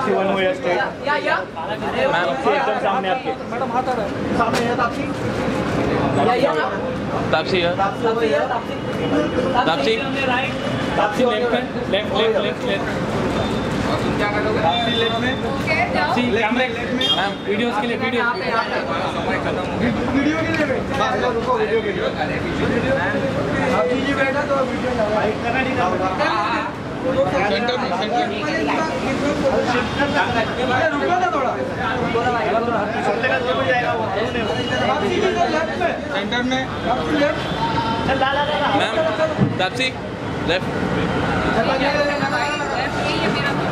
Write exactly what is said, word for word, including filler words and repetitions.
Taapsee one way straight ma'am एकदम सामने आपके मैडम हाथ आ रहा है सामने है तापसी तापसी है तापसी तापसी लेफ्ट में लेफ्ट लेफ्ट लेफ्ट लेफ्ट क्या करोगे तापसी लेफ्ट में तापसी कैमरे मैम वीडियोस के लिए वीडियो वीडियो के लिए बस रुको वीडियो के लिए आप जी बैठा तो वीडियो लाइक करना नहीं सेंटर में सेंटर रुको ना थोड़ा सेंटर में मैम तापसी लेफ्ट